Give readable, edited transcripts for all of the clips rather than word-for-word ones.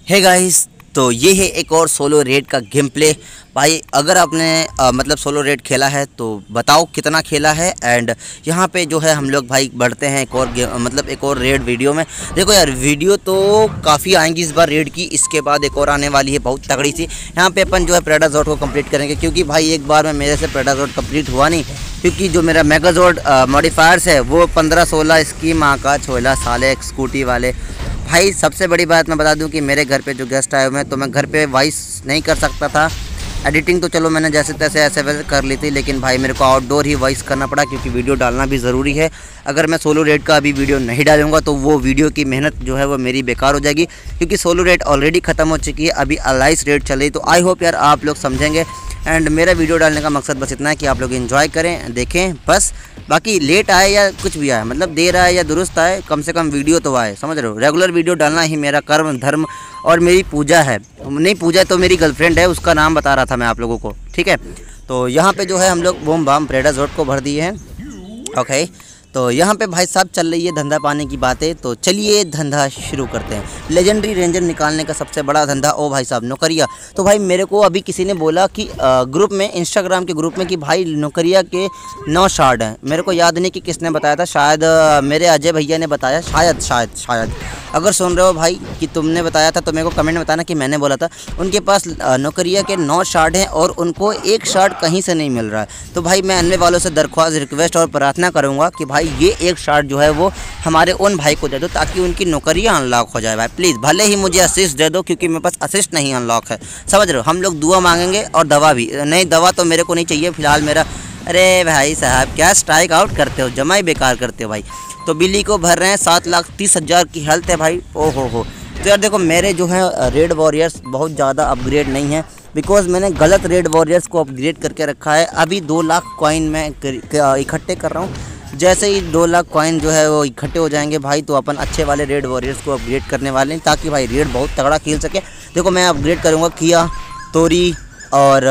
Hey guys, तो ये है एक और सोलो रेड का गेम प्ले। भाई अगर आपने मतलब सोलो रेड खेला है तो बताओ कितना खेला है। एंड यहाँ पे जो है हम लोग भाई बढ़ते हैं एक और मतलब एक और रेड वीडियो में। देखो यार, वीडियो तो काफ़ी आएंगी इस बार रेड की, इसके बाद एक और आने वाली है बहुत तगड़ी सी। यहाँ पे अपन जो है प्रेडाजोर्ड को कंप्लीट करेंगे, क्योंकि भाई एक बार में मेरे से प्रेडाजोर्ड कंप्लीट हुआ नहीं, क्योंकि जो मेरा मेगाजोर्ड मॉडिफायर्स है वो 15-16 इसकी माँ का छोला साले एक स्कूटी वाले। भाई सबसे बड़ी बात मैं बता दूं कि मेरे घर पे जो गेस्ट आए हुए हैं तो मैं घर पे वॉइस नहीं कर सकता था। एडिटिंग तो चलो मैंने जैसे तैसे ऐसे वैसे कर ली थी, लेकिन भाई मेरे को आउटडोर ही वॉइस करना पड़ा, क्योंकि वीडियो डालना भी ज़रूरी है। अगर मैं सोलो रेड का अभी वीडियो नहीं डालूंगा तो वो वीडियो की मेहनत जो है वो मेरी बेकार हो जाएगी, क्योंकि सोलो रेड ऑलरेडी ख़त्म हो चुकी है, अभी अलाइस रेड चल रही। तो आई होप यार आप लोग समझेंगे। एंड मेरा वीडियो डालने का मकसद बस इतना है कि आप लोग एंजॉय करें, देखें बस। बाकी लेट आए या कुछ भी आए, मतलब देर आए या दुरुस्त आए, कम से कम वीडियो तो आए, समझ रहे हो। रेगुलर वीडियो डालना ही मेरा कर्म धर्म और मेरी पूजा है। नहीं पूजा तो मेरी गर्लफ्रेंड है, उसका नाम बता रहा था मैं आप लोगों को, ठीक है। तो यहाँ पे जो है हम लोग बूम बाम प्रेडाजोर्ड को भर दिए हैं। ओके, तो यहाँ पे भाई साहब चल रही है धंधा पाने की बातें, तो चलिए धंधा शुरू करते हैं। लेजेंडरी रेंजर निकालने का सबसे बड़ा धंधा, ओ भाई साहब नौकरिया। तो भाई मेरे को अभी किसी ने बोला कि ग्रुप में, इंस्टाग्राम के ग्रुप में, कि भाई नौकरिया के 9 शार्ड हैं। मेरे को याद नहीं कि किसने बताया था, शायद मेरे अजय भैया ने बताया, शायद। अगर सुन रहे हो भाई कि तुमने बताया था तो मेरे को कमेंट में बताना कि मैंने बोला था। उनके पास नौकरिया के 9 शार्ड हैं और उनको एक शार्ड कहीं से नहीं मिल रहा है। तो भाई मैं अन्य वालों से दरख्वास्त, रिक्वेस्ट और प्रार्थना करूँगा कि भाई ये एक शार्ड जो है वो हमारे उन भाई को दे दो, ताकि उनकी नौकरियाँ अनलॉक हो जाए। भाई प्लीज़, भले ही मुझे असिस्ट दे दो, क्योंकि मेरे पास असिस्ट नहीं अनलॉक है, समझ रहे हो। हम लोग दुआ मांगेंगे और दवा भी नहीं। दवा तो मेरे को नहीं चाहिए फ़िलहाल मेरा। अरे भाई साहब क्या स्ट्राइक आउट करते हो, जमा ही बेकार करते हो भाई। तो बिल्ली को भर रहे हैं 7,30,000 की हेल्थ है भाई, ओ हो। तो यार देखो, मेरे जो है रेड वॉरियर्स बहुत ज़्यादा अपग्रेड नहीं है, बिकॉज मैंने गलत रेड वॉरियर्स को अपग्रेड करके रखा है। अभी 2 लाख कॉइन मैं इकट्ठे कर रहा हूँ। जैसे ही 2 लाख कॉइन जो है वो इकट्ठे हो जाएंगे भाई, तो अपन अच्छे वाले रेड वॉरियर्स को अपग्रेड करने वाले हैं, ताकि भाई रेड बहुत तगड़ा खेल सके। देखो मैं अपग्रेड करूँगा किया, तोरी और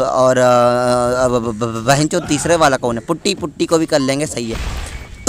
बहन चो तीसरे वाला कौन है, पुट्टी को भी कर लेंगे, सही है।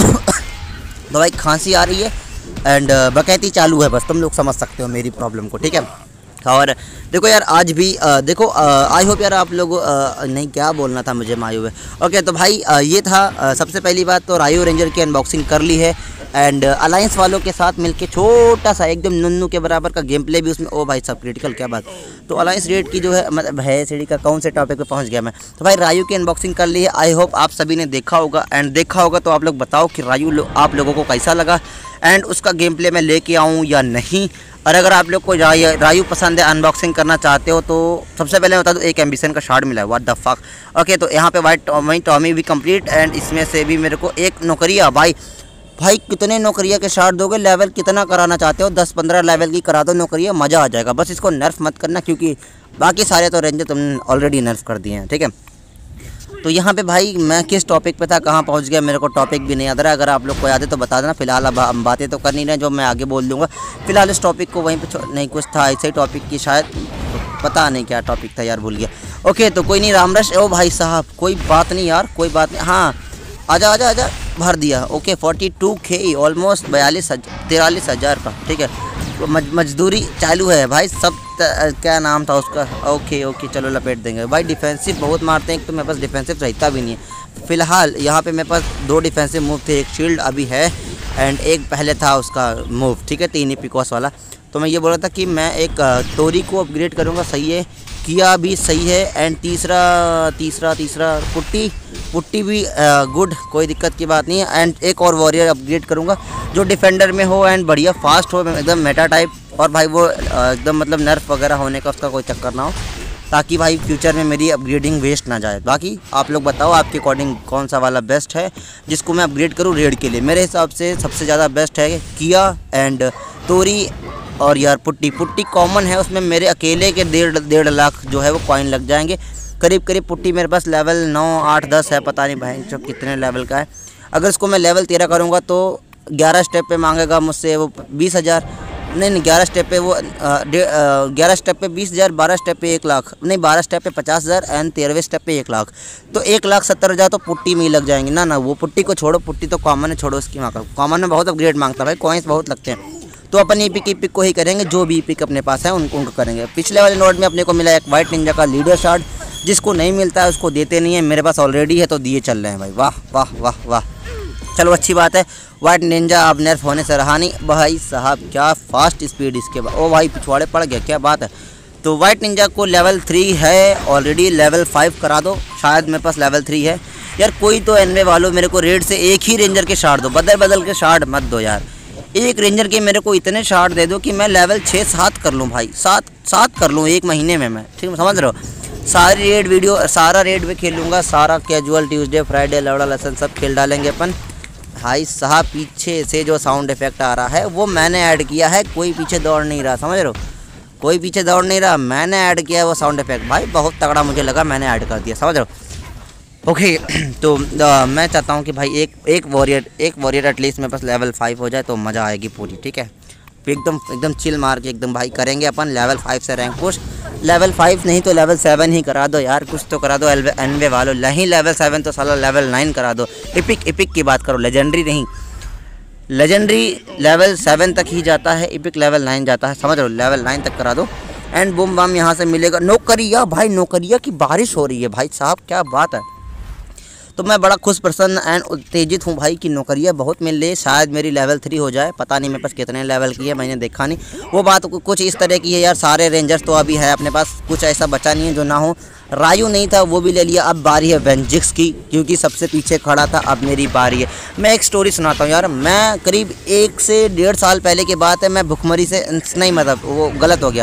तो भाई खांसी आ रही है एंड बकैती चालू है, बस तुम लोग समझ सकते हो मेरी प्रॉब्लम को, ठीक है। और देखो यार आज भी देखो आई होप यार आप लोग नहीं, क्या बोलना था मुझे मायू है। ओके, तो भाई ये था सबसे पहली बात, तो रायू रेंजर की अनबॉक्सिंग कर ली है। एंड अलायंस वालों के साथ मिलके छोटा सा एकदम नन्नू के बराबर का गेम प्ले भी उसमें। ओ भाई सब क्रिटिकल, क्या बात। तो अलायंस रेड की जो है, मतलब है सीढ़ी का कौन से टॉपिक पे पहुंच गया मैं। तो भाई रायू की अनबॉक्सिंग कर ली है। आई होप आप सभी ने देखा होगा, एंड देखा होगा तो आप लोग बताओ कि रायू आप लोगों को कैसा लगा, एंड उसका गेम प्ले मैं लेके आऊँ या नहीं। और अगर आप लोग को रायू पसंद है, अनबॉक्सिंग करना चाहते हो, तो सबसे पहले बता दूं एक एम्बिशन का शार्ड मिला है, व्हाट द फक। ओके, तो यहाँ पे वाइट टॉमी भी कंप्लीट, एंड इसमें से भी मेरे को एक नौकरिया। भाई कितने नौकरिया के शार्ड दोगे, लेवल कितना कराना चाहते हो, 10-15 लेवल की करा दो नौकरिया, मज़ा आ जाएगा। बस इसको नर्फ मत करना, क्योंकि बाकी सारे तो रेंजर तुमने ऑलरेडी नर्फ कर दिए हैं, ठीक है। तो यहाँ पे भाई मैं किस टॉपिक पे था, कहाँ पहुँच गया, मेरे को टॉपिक भी नहीं याद रहा। अगर आप लोग को याद है तो बता देना। फिलहाल अब हम बातें तो कर नहीं रहे, जो मैं आगे बोल दूँगा। फिलहाल इस टॉपिक को वहीं पे नहीं, कुछ था ऐसे ही टॉपिक की, शायद पता नहीं क्या टॉपिक था यार, भूल गया। ओके, तो कोई नहीं, रामरश। ओ भाई साहब कोई बात नहीं यार, कोई बात नहीं। हाँ आजा भर दिया। ओके 42K, ऑलमोस्ट 43,000 का, ठीक है। तो मजदूरी चालू है भाई सब। क्या नाम था उसका, ओके चलो लपेट देंगे भाई। डिफेंसिव बहुत मारते हैं, एक तो मेरे पास डिफेंसिव रहता भी नहीं है। फिलहाल यहाँ पे मेरे पास 2 डिफेंसिव मूव थे, एक शील्ड अभी है एंड एक पहले था उसका मूव, ठीक है, 3 ही पिकॉस वाला। तो मैं ये बोल रहा था कि मैं एक तोरी को अपग्रेड करूँगा, सही है, किया भी सही है, एंड तीसरा पुट्टी भी गुड, कोई दिक्कत की बात नहीं है। एंड एक और वॉरियर अपग्रेड करूँगा जो डिफेंडर में हो एंड बढ़िया फास्ट हो, एकदम मेटा टाइप, और भाई वो एकदम मतलब नर्फ वगैरह होने का उसका कोई चक्कर ना हो, ताकि भाई फ्यूचर में मेरी अपग्रेडिंग वेस्ट ना जाए। बाकी आप लोग बताओ आपके अकॉर्डिंग कौन सा वाला बेस्ट है जिसको मैं अपग्रेड करूँ रेड के लिए। मेरे हिसाब से सबसे ज़्यादा बेस्ट है किया एंड तोरी, और यार पुट्टी कॉमन है, उसमें मेरे अकेले के 1.5 लाख जो है वो कॉइन लग जाएंगे करीब। पुट्टी मेरे पास लेवल 9, 8, 10 है, पता नहीं भाई जो कितने लेवल का है। अगर इसको मैं लेवल 13 करूँगा तो 11 स्टेप पे मांगेगा मुझसे वो 20,000, नहीं 11 स्टेप पे वो 11 स्टेप पे 20,000, 12 स्टेप पे 1 लाख, नहीं 12 स्टेप पे 50,000 एंड 13वें स्टेप पे 1 लाख। तो 1,70,000 तो पुट्टी में ही लग जाएंगे ना। वो पुट्टी को छोड़ो, पुट्टी तो कॉमन है, छोड़ो उसकी माँ का। कॉमन में बहुत अपग्रेड मांगता है भाई, कॉइन्स बहुत लगते हैं। तो अपन ईपिक को ही करेंगे, जो भी ईपिक अपने पास है उनको करेंगे। पिछले वाले नोड में अपने को मिला एक वाइट निंजा का लीडर शार्ड, जिसको नहीं मिलता है उसको देते नहीं है, मेरे पास ऑलरेडी है तो दिए चल रहे हैं भाई। वाह वाह वाह वाह, चलो अच्छी बात है। वाइट निंजा अब नर्फ होने से रहा नहीं भाई साहब, क्या फास्ट स्पीड इसके बाद। ओ भाई पिछवाड़े पड़ गया, क्या बात है। तो वाइट निंजा को लेवल 3 है ऑलरेडी, लेवल 5 करा दो, शायद मेरे पास लेवल 3 है यार। कोई तो एनवे वालों मेरे को रेड से एक ही रेंजर के शार्ड दो, बदल बदल के शार्ड मत दो यार। एक रेंजर के मेरे को इतने शार्ड दे दो कि मैं लेवल 6-7 कर लूँ भाई, 7 कर लूँ एक महीने में मैं, ठीक समझ रहे हो। सारी रेड वीडियो, सारा रेड में खेलूँगा, सारा कैजुअल ट्यूसडे फ्राइडे लौड़ा लसन सब खेल डालेंगे अपन भाई साहब। पीछे से जो साउंड इफेक्ट आ रहा है वो मैंने ऐड किया है, कोई पीछे दौड़ नहीं रहा, समझ रहे हो, कोई पीछे दौड़ नहीं रहा, मैंने ऐड किया है वो साउंड इफेक्ट भाई, बहुत तगड़ा मुझे लगा, मैंने ऐड कर दिया, समझ रहे हो। ओके तो मैं चाहता हूँ कि भाई एक वॉरियर एटलीस्ट मेरे पास लेवल 5 हो जाए तो मज़ा आएगी पूरी, ठीक है। एकदम चिल मार के एकदम भाई करेंगे अपन लेवल 5 से रैंक पुश। लेवल 5 नहीं तो लेवल 7 ही करा दो यार, कुछ तो करा दो एनवे वालों, नहीं लेवल 7 तो साला लेवल 9 करा दो। इपिक की बात करो, लेजेंडरी नहीं, लेजेंडरी लेवल 7 तक ही जाता है, इपिक लेवल 9 जाता है, समझ रहे हो, लेवल 9 तक करा दो। एंड बूम बम यहाँ से मिलेगा। नौकरिया भाई, नौकरिया की बारिश हो रही है भाई साहब, क्या बात है। तो मैं बड़ा खुश प्रसन्न एंड उत्तेजित हूँ भाई कि नौकरियाँ बहुत मिल रही है। शायद मेरी लेवल 3 हो जाए, पता नहीं मेरे पास कितने लेवल की है, मैंने देखा नहीं। वो बात कुछ इस तरह की है यार, सारे रेंजर्स तो अभी है अपने पास, कुछ ऐसा बचा नहीं है जो ना हो। रायू नहीं था वो भी ले लिया, अब बारी है वेंजिक्स की, क्योंकि सबसे पीछे खड़ा था, अब मेरी बारी है। मैं एक स्टोरी सुनाता हूँ यार, मैं करीब 1 से 1.5 साल पहले की बात है, मैं भुखमरी से नहीं, मतलब वो गलत हो गया,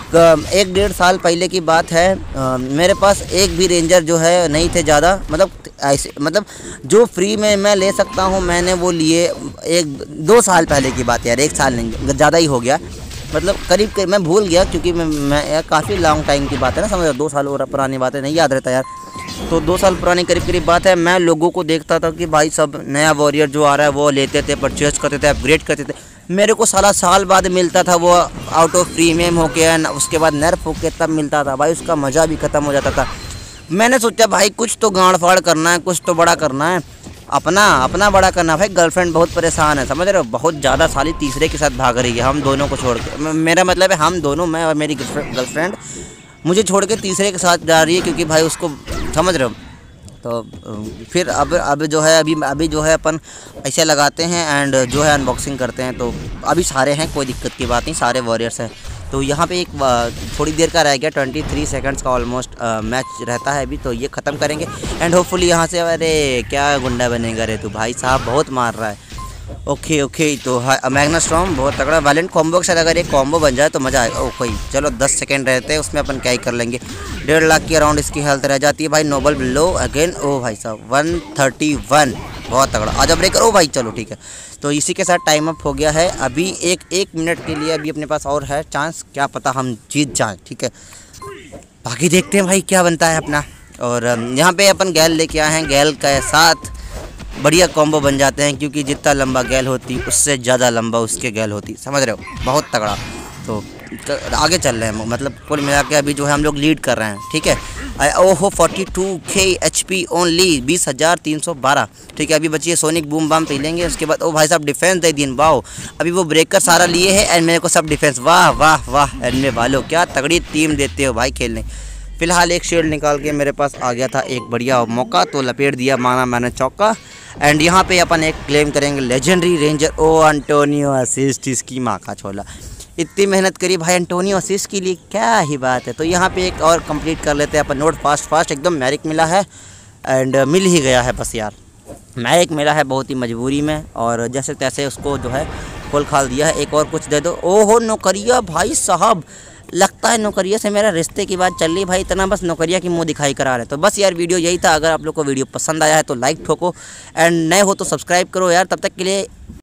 1-1.5 साल पहले की बात है। मेरे पास एक भी रेंजर जो है नहीं थे ज़्यादा, मतलब ऐसे, मतलब जो फ्री में मैं ले सकता हूँ मैंने वो लिए 1-2 साल पहले की बात है यार, 1 साल नहीं, ज़्यादा ही हो गया, मतलब करीब मैं भूल गया, क्योंकि मैं यार काफ़ी लॉन्ग टाइम की बात है ना, समझ 2 साल और पुरानी बात है, नहीं याद रहता यार। तो 2 साल पुरानी करीब बात है। मैं लोगों को देखता था कि भाई सब नया वॉरियर जो आ रहा है वो लेते थे, परचेज करते थे, अपग्रेड करते थे। मेरे को साल बाद मिलता था वो आउट ऑफ प्रीमियम होके, उसके बाद नर्फ होके तब मिलता था भाई, उसका मज़ा भी ख़त्म हो जाता था। मैंने सोचा भाई कुछ तो गाड़ फाड़ करना है, कुछ तो बड़ा करना है, अपना बड़ा करना। भाई गर्लफ्रेंड बहुत परेशान है, समझ रहे हो, बहुत ज़्यादा साली तीसरे के साथ भाग रही है, हम दोनों को छोड़ के, मेरा मतलब है हम दोनों, मैं और मेरी गर्लफ्रेंड मुझे छोड़ के तीसरे के साथ जा रही है, क्योंकि भाई उसको, समझ रहे हो। तो फिर अब जो है अभी जो है अपन ऐसे लगाते हैं एंड जो है अनबॉक्सिंग करते हैं। तो अभी सारे हैं, कोई दिक्कत की बात नहीं, सारे वॉरियर्स हैं। तो यहाँ पे एक थोड़ी देर का रह गया, 23 सेकंड्स का ऑलमोस्ट मैच रहता है अभी, तो ये ख़त्म करेंगे एंड होपफुली यहाँ से। अरे क्या गुंडा बनेगा रे तू भाई साहब, बहुत मार रहा है। ओके तो मैग्ना स्टॉर्म बहुत तगड़ा वैलेंट कॉम्बो के साथ अगर एक कॉम्बो बन जाए तो मज़ा आएगा। ओके चलो 10 सेकंड रहते हैं, उसमें अपन क्या ही कर लेंगे। 1.5 लाख की अराउंड इसकी हेल्थ रह जाती है भाई। नोबल बिलो अगेन, ओ भाई साहब 131, बहुत तगड़ा। आजा ब्रेकर, ओ भाई चलो ठीक है। तो इसी के साथ टाइम अप हो गया है। अभी एक मिनट के लिए अभी अपने पास और है चांस, क्या पता हम जीत जाएँ, ठीक है। बाकी देखते हैं भाई क्या बनता है अपना। और यहाँ पे अपन गैल लेके आए हैं, गैल के साथ बढ़िया कॉम्बो बन जाते हैं, क्योंकि जितना लंबा गैल होती उससे ज़्यादा लंबा उसके गैल होती, समझ रहे हो, बहुत तगड़ा। तो आगे चल रहे हैं, मतलब कुल मिला के अभी जो है हम लोग लीड कर रहे हैं, ठीक है। ओहो 42k HP ओनली, 20,312, ठीक है। अभी बची है सोनिक बूम बम पी लेंगे, उसके बाद ओ भाई साहब डिफेंस दे दिन, वाह। अभी वो ब्रेकर सारा लिए है एंड मेरे को सब डिफेंस, वाह वाह वाह। एनवे वालों क्या तगड़ी टीम देते हो भाई खेलने। फिलहाल एक शील्ड निकाल के मेरे पास आ गया था एक बढ़िया मौका, तो लपेट दिया माना मैंने चौका। एंड यहाँ पे अपन एक क्लेम करेंगे legendary ranger, oh Antonio assist, इसकी माँ का छोला। इतनी मेहनत करी भाई एंटोनियो असिस्ट के लिए, क्या ही बात है। तो यहाँ पे एक और कंप्लीट कर लेते हैं अपन नोट, फास्ट एकदम। मैरिक मिला है एंड मिल ही गया है बस यार, मैरिक मिला है बहुत ही मजबूरी में, और जैसे तैसे उसको जो है खोल खाल दिया है। एक और कुछ दे दो। ओहो नौकरिया भाई साहब, लगता है नौकरिया से मेरा रिश्ते की बात चल रही भाई, इतना बस नौकरिया की मुंह दिखाई करा रहे। तो बस यार वीडियो यही था। अगर आप लोग को वीडियो पसंद आया है तो लाइक ठोको एंड नए हो तो सब्सक्राइब करो यार। तब तक के लिए